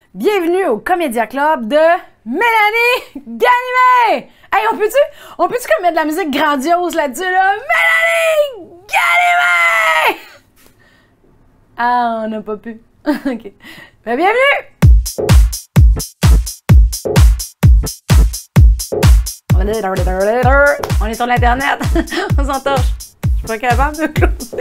Bienvenue au Comédia Club de Mélanie Ganimé! Hey, on peut-tu comme mettre de la musique grandiose là-dessus, là? Mélanie Ganimé! Ah, on n'a pas pu. OK. Ben, bienvenue! On est sur l'Internet. On s'entorche. Je suis pas capable de closer.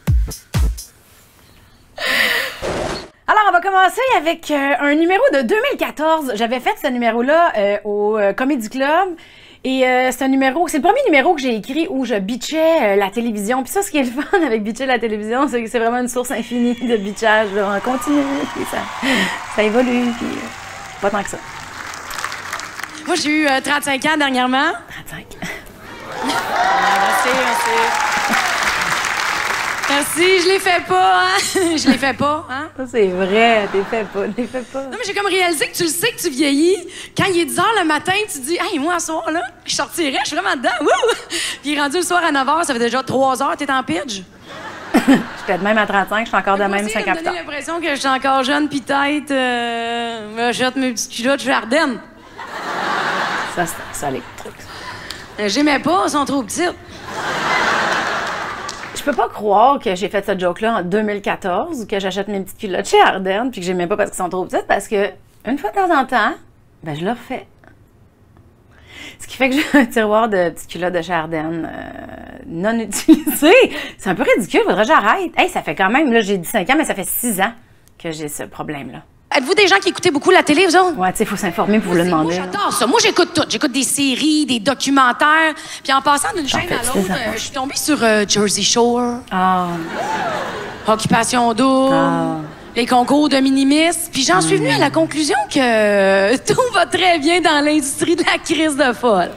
Alors, on va commencer avec un numéro de 2014. J'avais fait ce numéro-là au Comedy Club. Et c'est le premier numéro que j'ai écrit où je bitchais la télévision. Puis ça, ce qui est le fun avec bitcher la télévision, c'est que c'est vraiment une source infinie de bitchage. Là. On continue, puis ça évolue, puis pas tant que ça. Moi, j'ai eu 35 ans dernièrement. 35. Merci, je les fais pas, hein? Je les fais pas, hein? Ça, c'est vrai, t'es fait pas. Non, mais j'ai comme réalisé que tu le sais que tu vieillis. Quand il est 10 h le matin, tu te dis, hey, moi, à ce soir, là, je sortirais, je suis vraiment dedans, wouh! Puis il est rendu le soir à 9 h, ça fait déjà 3 heures, t'es en pitch. J'étais de même à 35, je suis encore de même 5 ans plus tard. J'ai l'impression que je suis encore jeune, pis tête, j'achète mes petites culottes chez Ardennes. Ça, les trucs. J'aimais pas, elles sont trop petites. Je peux pas croire que j'ai fait cette joke-là en 2014 ou que j'achète mes petites culottes chez Ardennes puis que j'aimais pas parce qu'elles sont trop petites, parce que une fois de temps en temps, ben je le refais. Ce qui fait que j'ai un tiroir de petites culottes de chez Ardennes non utilisées. C'est un peu ridicule, faudrait que j'arrête. Hey, ça fait quand même, là j'ai 15 ans, mais ça fait 6 ans que j'ai ce problème-là. Êtes-vous des gens qui écoutaient beaucoup la télé, vous autres? Ouais, tu sais, il faut s'informer pour vous le demander. Moi, j'adore ça. Moi, j'écoute tout. J'écoute des séries, des documentaires. Puis en passant d'une chaîne à l'autre, je suis tombée sur Jersey Shore. Ah. Occupation double. Ah. Les concours de minimistes. Puis j'en suis venue à la conclusion que tout va très bien dans l'industrie de la crise de folle.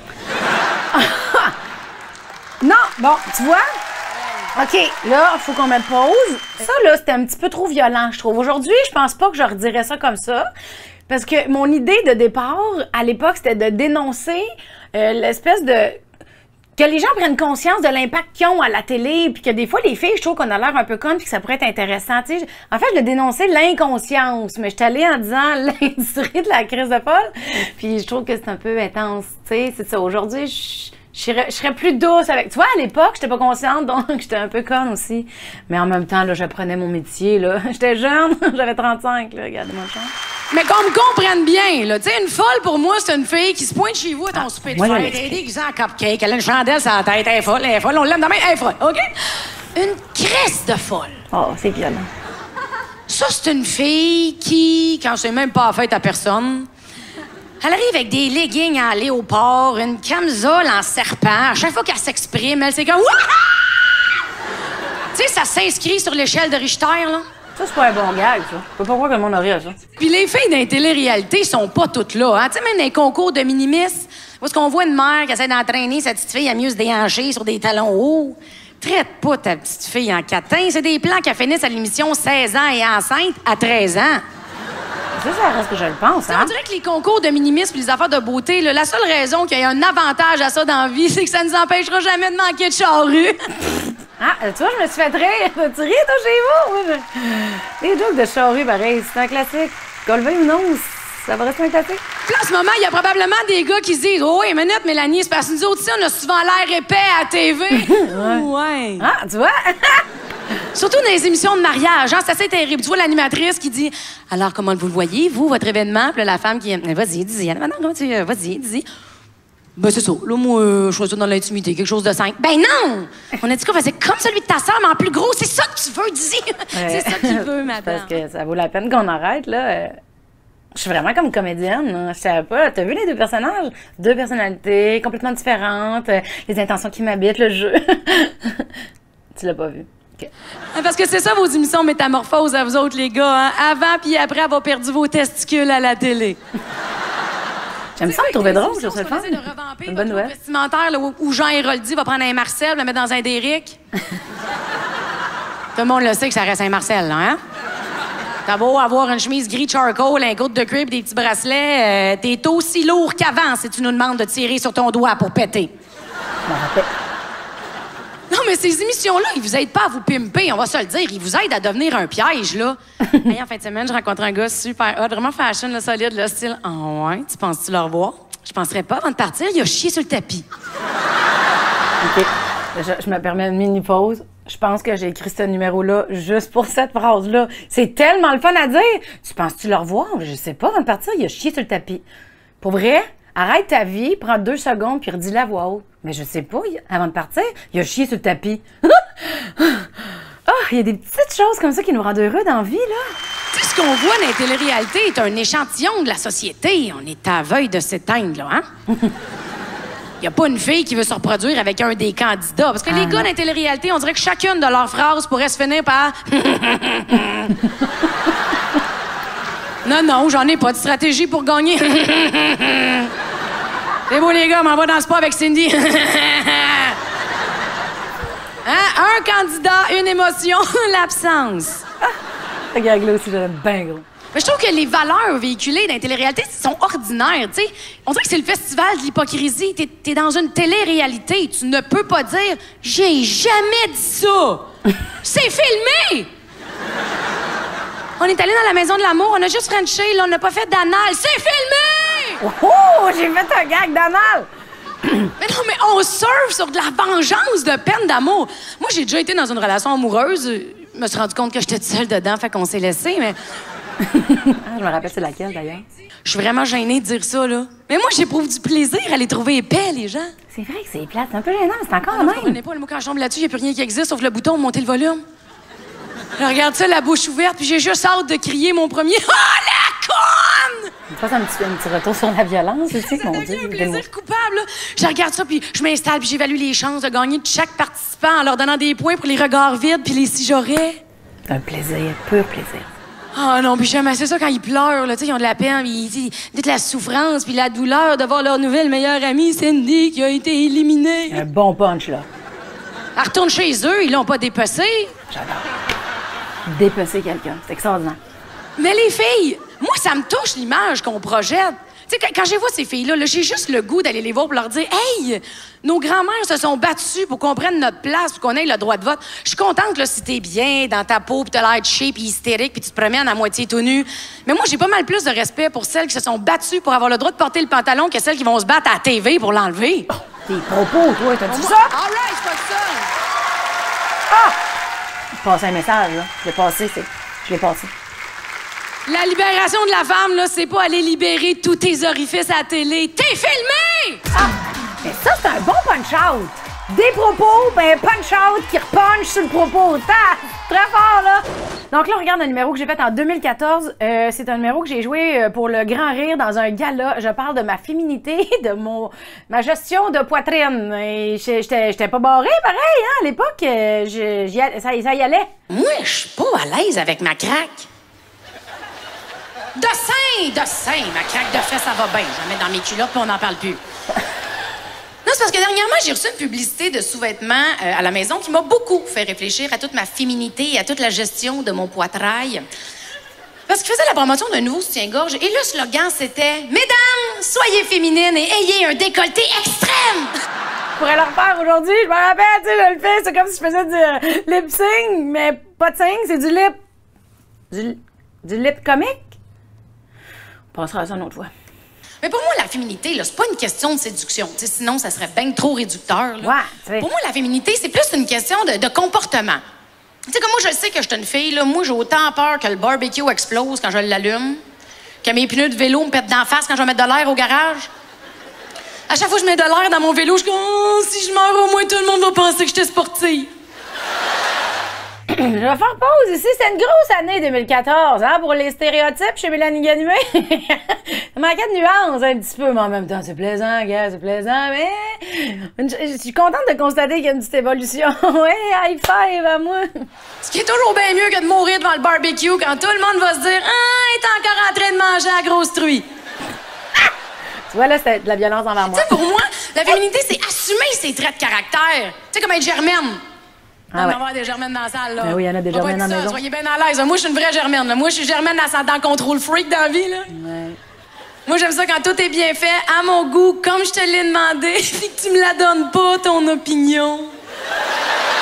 Non, bon, tu vois? OK, là, il faut qu'on mette pause. Ça, là, c'était un petit peu trop violent, je trouve. Aujourd'hui, je pense pas que je redirais ça comme ça. Parce que mon idée de départ, à l'époque, c'était de dénoncer l'espèce de... que les gens prennent conscience de l'impact qu'ils ont à la télé, puis que des fois, les filles, je trouve qu'on a l'air un peu connes, puis que ça pourrait être intéressant. Tu sais, en fait, je dénonçais l'inconscience, mais je suis allée en disant l'industrie de la crise de folle, puis je trouve que c'est un peu intense. Tu sais, c'est ça. Aujourd'hui, je serais plus douce avec... Tu vois, à l'époque, j'étais pas consciente, donc j'étais un peu conne aussi. Mais en même temps, là, j'apprenais mon métier, là. J'étais jeune, j'avais 35, là, regardez-moi ça. Mais qu'on me comprenne bien, là. Tu sais, une folle, pour moi, c'est une fille qui se pointe chez vous à ton souper de fête. Elle est déguisée en cupcake, elle a une chandelle sur la tête, elle est folle, on l'aime demain, elle est folle, OK? Une crisse de folle. Oh, c'est violent. Ça, c'est une fille qui, quand c'est même pas faite à personne... Elle arrive avec des leggings en léopard, une camisole en serpent. À chaque fois qu'elle s'exprime, elle c'est comme... Tu sais, ça s'inscrit sur l'échelle de Richter, là. Ça, c'est pas un bon gag, ça. Je peux pas croire que le monde aurait ça. Puis les filles dans les télé-réalités sont pas toutes là, hein. Tu sais, même dans les concours de minimistes, où est-ce qu'on voit une mère qui essaie d'entraîner sa petite fille à mieux se déhancher sur des talons hauts. Traite pas ta petite fille en catin. C'est des plans qui finissent à l'émission 16 ans et enceinte à 13 ans. Ça reste que je le pense, hein? On dirait que les concours de minimisme et les affaires de beauté, là, la seule raison qu'il y a un avantage à ça dans la vie, c'est que ça nous empêchera jamais de manquer de charrue. Ah, tu vois, je me suis fait rire. Tu ris, toi, chez vous? Les jokes de charrue, pareil, c'est un classique. Golvé ou non, ça va rester un classique. Puis là, en ce moment, il y a probablement des gars qui se disent « Oh, une minute, Mélanie, c'est parce que nous autres, on a souvent l'air épais à la TV. » Ouais. Ah, tu vois? Surtout dans les émissions de mariage, hein, c'est assez terrible. Tu vois l'animatrice qui dit « Alors, comment vous le voyez, vous, votre événement? » Puis là, la femme qui « Vas-y, dis-y. Vas-y, dis-y. » Ben, c'est ça. Là, moi, je choisis ça dans l'intimité, quelque chose de simple. Ben non! On a dit qu'on faisait comme celui de ta sœur, mais en plus gros. C'est ça que tu veux, dis. C'est ça qu'il veut, madame. Parce que ça vaut la peine qu'on arrête, là. Je suis vraiment comme comédienne. Hein. Je savais pas. T'as vu les deux personnages? Deux personnalités complètement différentes, les intentions qui m'habitent, le jeu. Tu l'as pas vu. Okay. Parce que c'est ça vos émissions métamorphoses à vous autres, les gars. Hein? Avant puis après avoir perdu vos testicules à la télé. J'aime ça me trouver drôle, je trouve ça le fun. C'est une bonne nouvelle. Vestimentaire là, où Jean Héroldi va prendre un Marcel, le mettre dans un Derrick. Tout le monde le sait que ça reste un Marcel, là, hein? T'as beau avoir une chemise gris charcoal, un goutte de crepe, des petits bracelets, t'es aussi lourd qu'avant si tu nous demandes de tirer sur ton doigt pour péter. Je m'en rappelle. Non, Non, mais ces émissions-là, ils vous aident pas à vous pimper, on va se le dire. Ils vous aident à devenir un piège, là. Hey, en fin de semaine, je rencontre un gars super hot, vraiment fashion, là, solide, le style. Ah ouais, tu penses-tu le revoir? Je penserais pas avant de partir, il a chié sur le tapis. OK. Je me permets une mini-pause. Je pense que j'ai écrit ce numéro-là juste pour cette phrase-là. C'est tellement le fun à dire. Tu penses-tu le revoir? Je sais pas, avant de partir, il a chié sur le tapis. Pour vrai, arrête ta vie, prends 2 secondes puis redis-la à voix haute. Mais je sais pas, avant de partir, il a chié sur le tapis. Ah, il y a des petites choses comme ça qui nous rendent heureux dans la vie, là. Tu sais, ce qu'on voit dans les téléréalités est un échantillon de la société. On est à veille de s'éteindre, là, hein? Il n'y a pas une fille qui veut se reproduire avec un des candidats. Parce que les gars dans les téléréalités, on dirait que chacune de leurs phrases pourrait se finir par... Non, non, j'en ai pas de stratégie pour gagner. C'est beau, les gars, m'en va dans le spa avec Cindy. Hein? Un candidat, une émotion, l'absence. Ce gag-là aussi, j'aime bien gros. Mais je trouve que les valeurs véhiculées dans les téléréalités sont ordinaires, tu sais. On dirait que c'est le festival de l'hypocrisie. T'es dans une télé-réalité. Tu ne peux pas dire « J'ai jamais dit ça! » C'est filmé! On est allé dans la maison de l'amour, on a juste frenché, là, on n'a pas fait d'anal. C'est filmé! Oh! J'ai fait un gag d'anal! Mais non, mais on surfe sur de la vengeance de peine d'amour. Moi, j'ai déjà été dans une relation amoureuse. Je me suis rendu compte que j'étais toute seule dedans, fait qu'on s'est laissé, mais... Je me rappelle c'est laquelle, d'ailleurs. Je suis vraiment gênée de dire ça, là. Mais moi, j'éprouve du plaisir à les trouver épais, les gens. C'est vrai que c'est plate. C'est un peu gênant, mais c'est encore le Je même. comprenais pas, le mot quand je tombe là-dessus, il n'y a plus rien qui existe sauf le bouton monter le volume. Je regarde ça, la bouche ouverte, puis j'ai juste hâte de crier mon premier « Oh, la conne! » Tu fasses un petit retour sur la violence aussi, mon Dieu. C'est un plaisir coupable, là. Je regarde ça, puis je m'installe, puis j'évalue les chances de gagner de chaque participant en leur donnant des points pour les regards vides, puis les si j'aurais. Un plaisir, pur plaisir. Ah non, puis j'aime assez ça quand ils pleurent, là, tu sais, ils ont de la peine, puis toute la souffrance, puis la douleur de voir leur nouvelle meilleure amie, Cindy, qui a été éliminée. Un bon punch, là. Elle retourne chez eux, ils l'ont pas dépecé. J'adore. Dépecer quelqu'un, c'est extraordinaire. Mais les filles, moi, ça me touche l'image qu'on projette. Tu sais, quand je vois ces filles-là, là, j'ai juste le goût d'aller les voir pour leur dire « Hey, nos grands-mères se sont battues pour qu'on prenne notre place, pour qu'on ait le droit de vote. Je suis contente là, si t'es bien dans ta peau, puis t'as l'air cheap puis hystérique, puis tu te promènes à moitié tout nu. Mais moi, j'ai pas mal plus de respect pour celles qui se sont battues pour avoir le droit de porter le pantalon que celles qui vont se battre à la TV pour l'enlever. Oh, tes propos, toi, t'as dit ça? All right, c'est pas ça. Ah! Passer un message, là. Je l'ai passé. La libération de la femme, là, c'est pas aller libérer tous tes orifices à la télé. T'es filmé! Ah! Mais ça, c'est un bon punch-out. Des propos, ben punch-out qui repunch sur le propos. Très fort, là. Donc là, on regarde un numéro que j'ai fait en 2014. C'est un numéro que j'ai joué pour le grand rire dans un gala. Je parle de ma féminité, de ma gestion de poitrine. Et j'étais pas barrée, pareil, hein, à l'époque. Ça y allait. Moi, je suis pas à l'aise avec ma craque. De sein, ma craque de fesses, ça va bien. Je la mets dans mes culottes puis on n'en parle plus. Non, c'est parce que dernièrement, j'ai reçu une publicité de sous-vêtements à la maison qui m'a beaucoup fait réfléchir à toute ma féminité et à toute la gestion de mon poitrail. Parce qu'il faisait la promotion d'un nouveau soutien-gorge et le slogan, c'était « Mesdames, soyez féminines et ayez un décolleté extrême! » Je pourrais le refaire aujourd'hui. Je me rappelle, tu sais, je le fais. C'est comme si je faisais du lip-sync, mais pas de sing, c'est du lip. Du lip comique. On passera à ça une autre fois. Mais pour moi, la féminité, là, c'est pas une question de séduction. T'sais, sinon, ça serait bien trop réducteur. Là. Ouais, pour moi, la féminité, c'est plus une question de comportement. Tu sais, comme moi, je sais que je suis une fille, là, moi, j'ai autant peur que le barbecue explose quand je l'allume, que mes pneus de vélo me pètent d'en face quand je vais mettre de l'air au garage. À chaque fois que je mets de l'air dans mon vélo, je dis oh, si je meurs, au moins, tout le monde va penser que j'étais sportive. Je vais faire pause ici. C'est une grosse année 2014, hein, pour les stéréotypes chez Mélanie Ganimé. Ça manquait de nuances un petit peu, mais en même temps, c'est plaisant, gars, c'est plaisant, mais je suis contente de constater qu'il y a une petite évolution. Ouais, high five à moi. Ce qui est toujours bien mieux que de mourir devant le barbecue quand tout le monde va se dire ah, il est encore en train de manger la grosse truie. Tu vois, là, c'était de la violence envers moi. Tu sais, pour moi, la féminité, c'est assumer ses traits de caractère. Tu sais, comme être germaine. Ah ouais. On va avoir des germaines dans la salle, là. Ben oui, il y en a des germaines dans la maison. Soyez bien à l'aise. Moi, je suis une vraie germaine, là. Moi, je suis germaine ascendant contrôle freak dans la vie, là. Ouais. Moi, j'aime ça quand tout est bien fait, à mon goût, comme je te l'ai demandé, puis que tu me la donnes pas, ton opinion.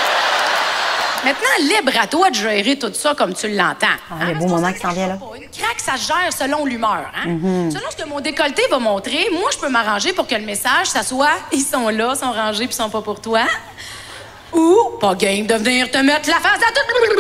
Maintenant, libre à toi de gérer tout ça comme tu l'entends. Ah, le beau moment qui s'en vient, là. Une craque, ça se gère selon l'humeur. Hein? Selon ce que mon décolleté va montrer, moi, je peux m'arranger pour que le message, ça soit « Ils sont là, sont rangés, puis ils sont pas pour toi. » Ou « Pas game de venir te mettre la face à tout... »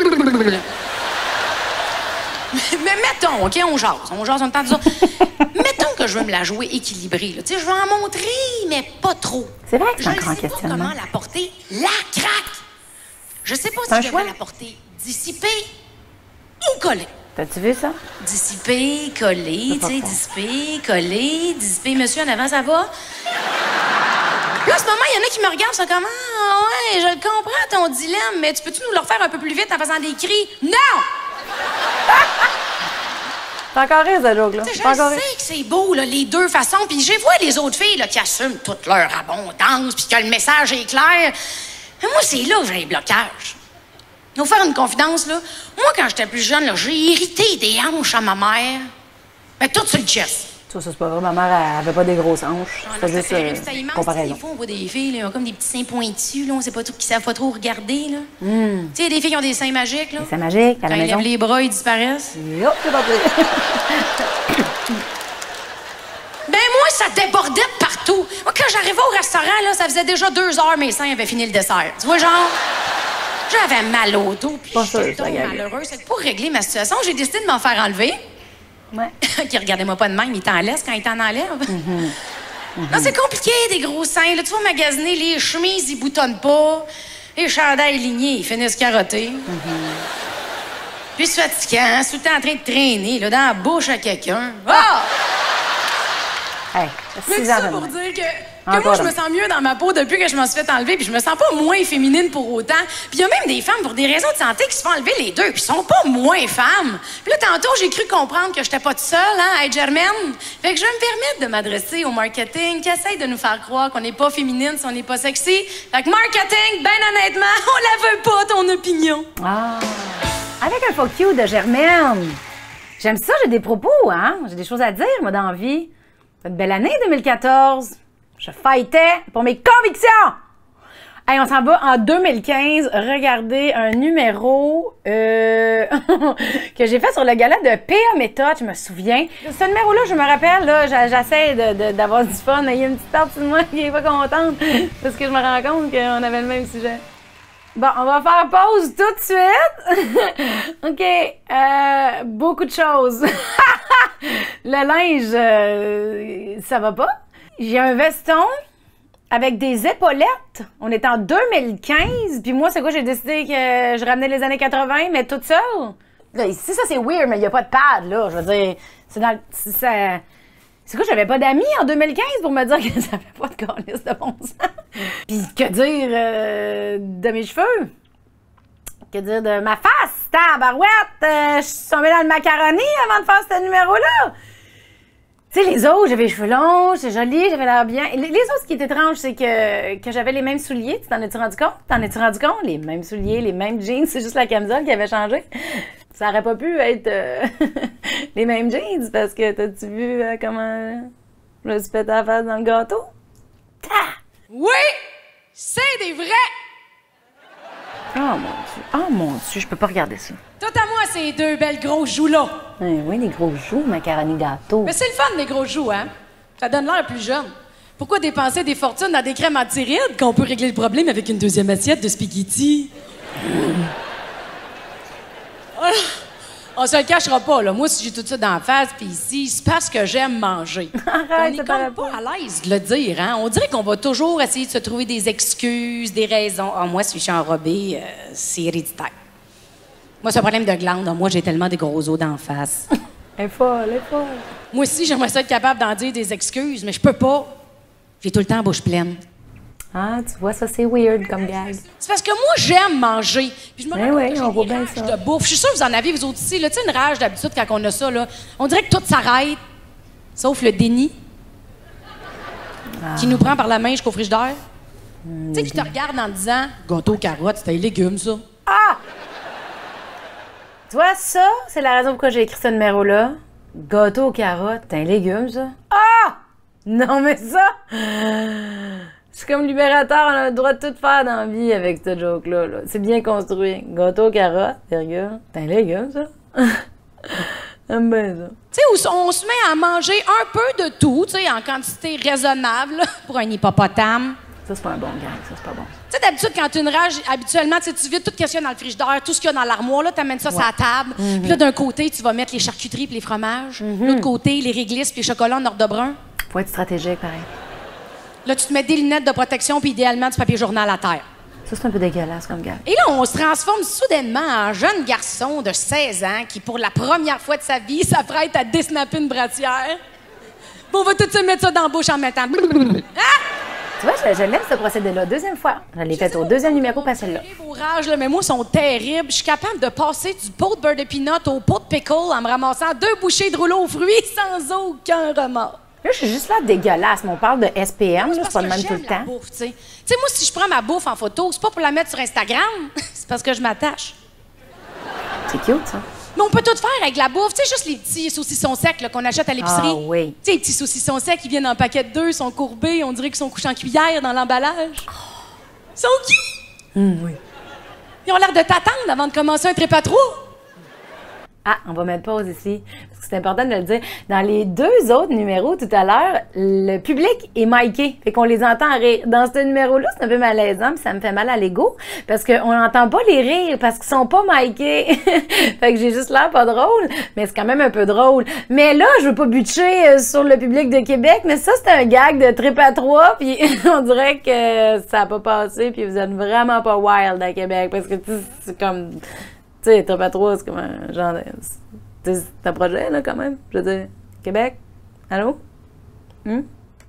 Mais mettons, OK, on jase, on entend ça. Mettons que je veux me la jouer équilibrée. Tu sais, je veux en montrer, mais pas trop. C'est vrai que c'est un Je grand sais pas questionnement. comment la porter, la craque. Je sais pas un si je devrais choix. la porter dissipée ou collée. T'as-tu vu ça? Dissipée, collée, tu sais, dissipée, collée, dissipée. Monsieur, en avant, ça va? Là, en ce moment, il y en a qui me regardent, sont comme « Ah, ouais, je le comprends, ton dilemme, mais tu peux-tu nous le refaire un peu plus vite en faisant des cris? » Non! C'est encore rire, ce joke-là. Je C'est encore rire. sais que c'est beau, là, les deux façons. Puis j'ai vu les autres filles là, qui assument toute leur abondance, puis que le message est clair. Mais moi, c'est là que j'ai un blocage. Je vais vous faire une confidence, là. Moi, quand j'étais plus jeune, là, j'ai hérité des hanches à ma mère. Mais tout sur le chest. Ça, c'est pas vrai. Ma mère, elle avait pas des grosses hanches. C'était juste C'était immense. comparaison. Des fois, on voit des filles, là, ils ont comme des petits seins pointus, là. On sait pas tout, qui savent pas trop regarder, là. Tu sais, des filles qui ont des seins magiques, là. C'est magique, à Quand la ils maison. lèvent les bras, ils disparaissent. Yo, c'est pas pire. Ben moi, ça débordait de partout. Moi, quand j'arrivais au restaurant, là, ça faisait déjà 2 heures, mes seins avaient fini le dessert. Tu vois, genre, j'avais mal au dos, puis Pas sûr, j'étais ça, donc Gabi. malheureuse. Fait que pour régler ma situation, j'ai décidé de m'en faire enlever. Ouais. Qui regardez-moi pas de même, il t'en laisse quand il t'en enlève. Non, c'est compliqué, des gros seins. Là, tu vas magasiner, les chemises, ils boutonnent pas. Les chandails lignés, ils finissent carottés. Puis c'est fatigant, c'est tout le temps en train de traîner, là, dans la bouche à quelqu'un. Ah! Hey, Mais 6 tout ans ça de pour moins. dire que Encore moi, je me un. sens mieux dans ma peau depuis que je m'en suis fait enlever, puis je me sens pas moins féminine pour autant. Puis il y a même des femmes, pour des raisons de santé, qui se font enlever les deux, puis sont pas moins femmes. Puis là, tantôt, j'ai cru comprendre que j'étais pas toute seule, hein, à être germaine. Fait que je vais me permettre de m'adresser au marketing qui essaye de nous faire croire qu'on n'est pas féminine si on n'est pas sexy. Fait que marketing, ben honnêtement, on la veut pas, ton opinion. Ah! Avec un fuck you de Germaine. J'aime ça, j'ai des propos, hein? J'ai des choses à dire, moi, dans la vie. C'est une belle année, 2014. Je fightais pour mes convictions! Hey, on s'en va en 2015 regarder un numéro que j'ai fait sur le gala de P.A. Méthode, je me souviens. Ce numéro-là, je me rappelle, là, j'essaie d'avoir du fun, mais il y a une petite partie de moi qui est pas contente parce que je me rends compte qu'on avait le même sujet. Bon, on va faire pause tout de suite. OK. Beaucoup de choses. Le linge, ça va pas. J'ai un veston avec des épaulettes. On est en 2015. Puis moi, c'est quoi? J'ai décidé que je ramenais les années 80, mais toute seule. Là, ici, ça, c'est weird, mais il n'y a pas de pad, là. Je veux dire, c'est dans le... C'est quoi, j'avais pas d'amis en 2015 pour me dire que ça n'avait pas de calice de bon sens. Puis que dire de mes cheveux? Que dire de ma face? Tabarouette! Je suis tombée dans le macaroni avant de faire ce numéro-là! Tu sais, les autres, j'avais les cheveux longs, j'étais jolie, j'avais l'air bien. Les autres, ce qui est étrange, c'est que j'avais les mêmes souliers. Tu t'en es-tu rendu compte? T'en es-tu rendu compte? Les mêmes souliers, les mêmes jeans, c'est juste la camisole qui avait changé. Ça aurait pas pu être les mêmes jeans parce que t'as-tu vu comment je me suis pété la face dans le gâteau? Ta! Oui, c'est des vrais. Oh mon Dieu, je peux pas regarder ça. Tout à moi, ces deux belles grosses joues-là. Oui, des gros joues, macaroni gâteau. Mais c'est le fun, les grosses joues, hein? Ça donne l'air plus jeune. Pourquoi dépenser des fortunes dans des crèmes anti-rides quand on peut régler le problème avec une deuxième assiette de spaghetti? On se le cachera pas, là. Moi, si j'ai tout ça dans la face, puis ici, c'est parce que j'aime manger. Arrête, on ça est paraît comme pas à l'aise de le dire, hein? On dirait qu'on va toujours essayer de se trouver des excuses, des raisons. Ah, moi, si je suis enrobée, c'est héréditaire. Moi, c'est un problème de glande. Ah, moi, j'ai tellement de gros os d'en face. Elle est folle, elle est folle. Moi aussi, j'aimerais ça être capable d'en dire des excuses, mais je peux pas. J'ai tout le temps la bouche pleine. Ah, tu vois, ça, c'est weird comme gag. C'est parce que moi, j'aime manger. Puis je me rends compte oui, que j'ai on voit des bien rages ça. de bouffe. Je suis sûre que vous en avez, vous autres ici. Là, tu sais, une rage d'habitude quand on a ça, là. On dirait que tout s'arrête, sauf le déni qui nous prend par la main jusqu'au frigidaire. Tu sais, qui te regarde en disant « Gâteau aux carottes, c'est un légume, ça. » Ah! Tu vois, ça, c'est la raison pourquoi j'ai écrit ce numéro-là. Gâteau aux carottes, c'est un légume, ça. Ah! Non, mais ça! Je suis comme libérateur, on a le droit de tout faire dans la vie avec cette joke-là. Là. C'est bien construit. Gâteau, carotte, virgule. T'es un légume, ça? J'aime bien ça. Tu sais, où on se met à manger un peu de tout, tu sais, en quantité raisonnable, là, pour un hippopotame. Ça, c'est pas un bon gag, ça, c'est pas bon. Tu sais, d'habitude, quand tu as une rage, habituellement, tu vides tout ce qu'il y a dans le frigidaire, tout ce qu'il y a dans l'armoire, là, t'amènes ça sur la table. Puis là, d'un côté, tu vas mettre les charcuteries puis les fromages. De l'autre côté, les réglisses puis les chocolats en ordre de brun. Faut être stratégique, pareil. Là, tu te mets des lunettes de protection puis idéalement du papier journal à terre. Ça, c'est un peu dégueulasse comme gag. Et là, on se transforme soudainement en jeune garçon de 16 ans qui, pour la première fois de sa vie, s'apprête à désnapper une brassière. Bon, on va tout se mettre ça dans la bouche en même temps. Ah! Tu vois, je l'aime, ce procédé-là. Deuxième fois. Je l'ai fait au deuxième numéro, pas celle-là. Vos rages, là, mais moi, sont terribles. Je suis capable de passer du pot de beurre de peanut au pot de pickle en me ramassant 2 bouchées de rouleau aux fruits sans aucun remords. Là, je suis juste là dégueulasse. Mais on parle de SPM, là, c'est pas le même tout le temps. Tu sais, moi, si je prends ma bouffe en photo, c'est pas pour la mettre sur Instagram, c'est parce que je m'attache. C'est cute, ça. Mais on peut tout faire avec la bouffe. Tu sais, juste les petits saucissons secs là, qu'on achète à l'épicerie. Ah oui. Tu sais, les petits saucissons secs qui viennent en paquet de 2, sont courbés, on dirait qu'ils sont couchés en cuillère dans l'emballage. Ils sont qui? Oui. Ils ont l'air de t'attendre avant de commencer un trip à 3. Ah, on va mettre pause ici. Parce que c'est important de le dire. Dans les 2 autres numéros tout à l'heure, le public est miqué. Fait qu'on les entend rire. Dans ce numéro-là, c'est un peu malaisant, puis ça me fait mal à l'ego. Parce qu'on n'entend pas les rires, parce qu'ils sont pas mikés. Fait que j'ai juste l'air pas drôle. Mais c'est quand même un peu drôle. Mais là, je veux pas butcher sur le public de Québec, mais ça, c'est un gag de trip à 3, puis on dirait que ça a pas passé, puis vous êtes vraiment pas wild à Québec. Parce que, c'est comme... Tu sais, Trip à 3, c'est comme un genre de... C'est un projet, là, quand même. Je veux dire, Québec? Allô? Moi,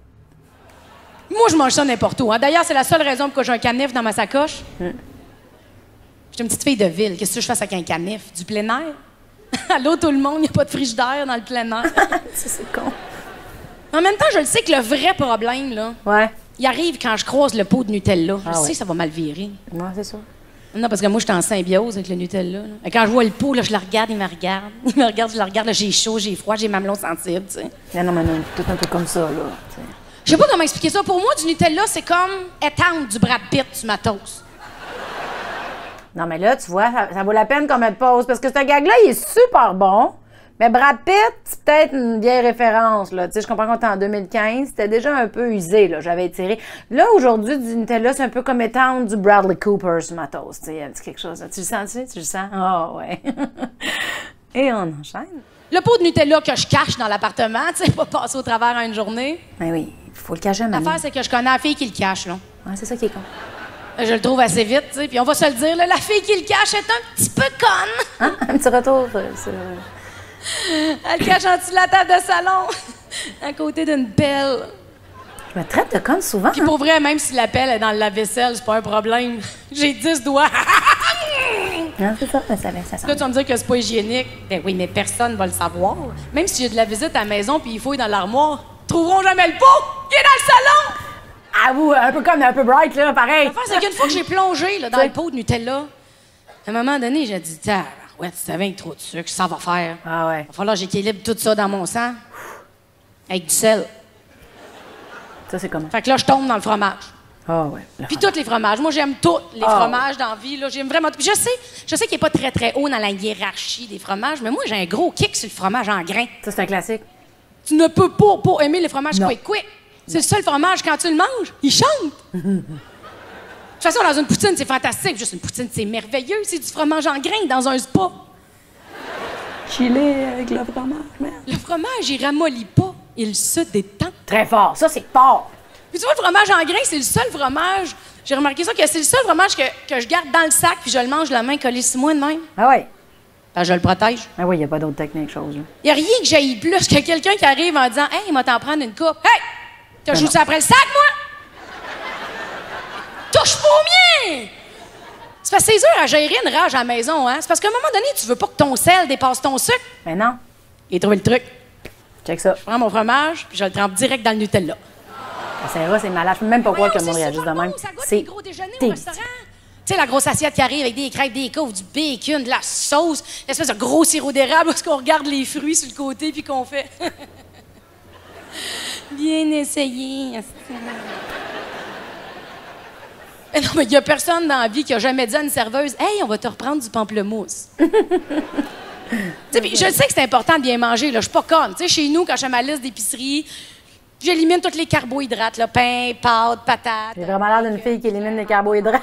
je mange ça n'importe où. Hein. D'ailleurs, c'est la seule raison pourquoi j'ai un canif dans ma sacoche. Je suis une petite fille de ville. Qu'est-ce que je fais avec un canif? Du plein air? Allô, tout le monde, il n'y a pas de frigidaire dans le plein air. C'est con. En même temps, je le sais que le vrai problème, là, Ouais. il arrive quand je croise le pot de Nutella. Je Ah sais ouais. que ça va mal virer. Ouais, c'est ça. Non, parce que moi, je suis en symbiose avec le Nutella. Là. Et quand je vois le pot, là, je le regarde, il me regarde. Il me regarde, je le regarde, là, j'ai chaud, j'ai froid, j'ai mamelon sensible, tu sais. Non, mais non, tout un peu comme ça, là. T'sais. Je sais pas comment expliquer ça. Pour moi, du Nutella, c'est comme étendre du Brad Pitt sur ma toast. Non, mais là, tu vois, ça vaut la peine qu'on mette pause, parce que ce gag-là, il est super bon. Mais Brad Pitt, c'est peut-être une vieille référence, là. Tu sais, je comprends qu'on était en 2015. C'était déjà un peu usé, là. J'avais étiré. Là, aujourd'hui, du Nutella, c'est un peu comme étendre du Bradley Cooper sur ma toast. Tu sais, un petit quelque chose. Là. Tu le sens-tu? Tu le sens? Ah, ouais. Et on enchaîne. Le pot de Nutella que je cache dans l'appartement, tu sais, pas passer au travers à une journée. Ben oui, il faut le cacher maintenant. L'affaire, c'est que je connais la fille qui le cache, là. Ouais, c'est ça qui est con. Je le trouve assez vite, tu sais. Puis on va se le dire, là, la fille qui le cache est un petit peu conne. Hein? Un petit retour sur... Elle le cache en dessous de la table de salon, à côté d'une pelle. Je me traite de conne souvent. Puis pour vrai, même si la pelle est dans le lave-vaisselle, c'est pas un problème. J'ai 10 doigts. Non, c'est ça, ça sent. Là, tu vas me dire que c'est pas hygiénique. Ben oui, mais personne va le savoir. Même si j'ai de la visite à la maison puis il fouille dans l'armoire, ils trouveront jamais le pot. Il est dans le salon! Ah, vous, un peu comme un peu bright, là, pareil. L'affaire, c'est qu'une fois que j'ai plongé là, dans le pot de Nutella, à un moment donné, j'ai dit, ouais, tu savais avec trop de sucre, ça va faire. Ah ouais. Il va falloir que j'équilibre tout ça dans mon sang avec du sel. Ça, c'est comment? Fait que là, je tombe dans le fromage. Ah ouais. Puis tous les fromages. Moi, j'aime tous les fromages dans la vie. Là. J'aime vraiment. Puis je sais qu'il n'est pas très, très haut dans la hiérarchie des fromages, mais moi, j'ai un gros kick sur le fromage en grains. Ça, c'est un classique. Tu ne peux pas aimer les fromages Non. quick. C'est le seul fromage, quand tu le manges, il chante. De toute façon, dans une poutine, c'est fantastique. Juste une poutine, c'est merveilleux. C'est du fromage en grains dans un spa. Chiller avec le fromage, merde. Le fromage, il ramollit pas. Il se détend. Très fort. Ça, c'est fort. Puis tu vois, le fromage en grains, c'est le seul fromage. J'ai remarqué ça, que c'est le seul fromage que je garde dans le sac puis je le mange la main collée sur moi de même. Ah ouais. Ben, je le protège. Ah oui, il n'y a pas d'autre technique, chose. Là. Il n'y a rien que j'aille plus que quelqu'un qui arrive en disant « Hey, il m'a t'en prendre une coupe. Hey! T'as joué ça après le sac, moi? Touche pas au mien! » C'est parce que c'est dur à gérer une rage à la maison, hein? C'est parce qu'à un moment donné, tu veux pas que ton sel dépasse ton sucre. Mais non. Et trouvé le truc. Check ça. Je prends mon fromage puis je le trempe direct dans le Nutella. La Saint-Roch, c'est malade. Je peux même pas croire que le monde réagisse de même. C'est gros déjeuner au restaurant. Tu sais, la grosse assiette qui arrive avec des crêpes, des coffres, du bacon, de la sauce, l'espèce de gros sirop d'érable où est-ce qu'on regarde les fruits sur le côté puis qu'on fait... Bien essayé. Mais non, mais il y a personne dans la vie qui a jamais dit à une serveuse « Hey, on va te reprendre du pamplemousse. » Puis je sais que c'est important de bien manger, là. Je suis pas conne. Tu sais, chez nous, quand je fais ma liste d'épicerie, j'élimine tous les carbohydrates, là, pain, pâtes, patates. J'ai vraiment l'air d'une fille qui élimine les carbohydrates.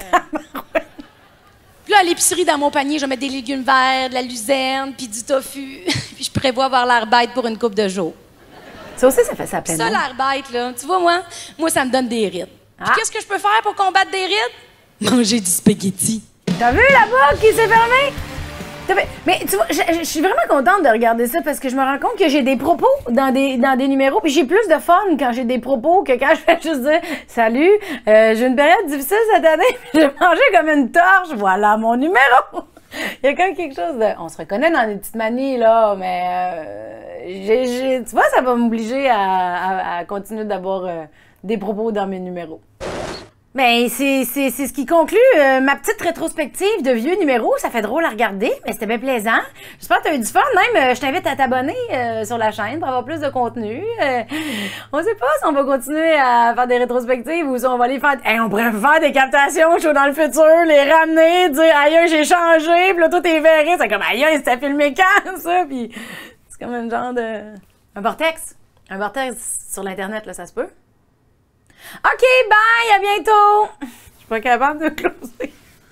Puis là, à l'épicerie, dans mon panier, je vais mettre des légumes verts, de la luzerne, puis du tofu. Puis je prévois avoir l'air bête pour une couple de jours. Ça aussi, ça fait ça plein de Ça, monde. l'air bête, là, tu vois, moi, ça me donne des rides. Ah. Puis qu'est-ce que je peux faire pour combattre des rides? Manger du spaghetti. T'as vu là-bas qui s'est fermé? Mais tu vois, je suis vraiment contente de regarder ça parce que je me rends compte que j'ai des propos dans des numéros. Puis j'ai plus de fun quand j'ai des propos que quand je fais juste dire « Salut, j'ai une période difficile cette année, puis j'ai mangé comme une torche. Voilà mon numéro. » Il y a quand même quelque chose de... On se reconnaît dans des petites manies, là, mais tu vois, ça va m'obliger à continuer d'avoir des propos dans mes numéros. Ben, c'est ce qui conclut ma petite rétrospective de vieux numéros. Ça fait drôle à regarder, mais c'était bien plaisant. J'espère que tu as eu du fun. Même, je t'invite à t'abonner sur la chaîne pour avoir plus de contenu. On sait pas si on va continuer à faire des rétrospectives ou si on va aller faire... Hey, on pourrait faire des captations show dans le futur, les ramener, dire « Aïe, j'ai changé », puis là, tout est verré. C'est comme « Aïe, c'était filmé quand, ça? » Puis c'est comme un genre de... Un vortex. Un vortex sur l'Internet, là, ça se peut? OK, bye, à bientôt! Je suis pas capable de closer.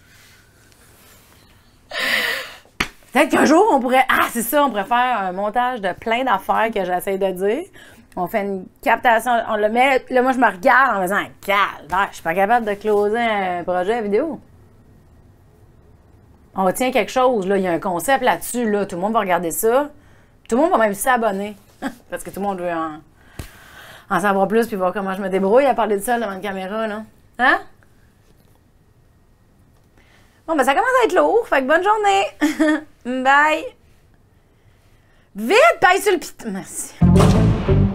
Peut-être qu'un jour, on pourrait... Ah, c'est ça, on pourrait faire un montage de plein d'affaires que j'essaie de dire. On fait une captation, on le met... Là, moi, je me regarde en me disant « Calvaire, je suis pas capable de closer un projet vidéo. » On retient quelque chose, là. Il y a un concept là-dessus, là. Tout le monde va regarder ça. Tout le monde va même s'abonner. Parce que tout le monde veut en savoir plus puis voir comment je me débrouille à parler de ça devant une caméra, là. Hein? Bon, ben ça commence à être lourd, fait que bonne journée! Bye! Vite, paye sur le piton! Merci.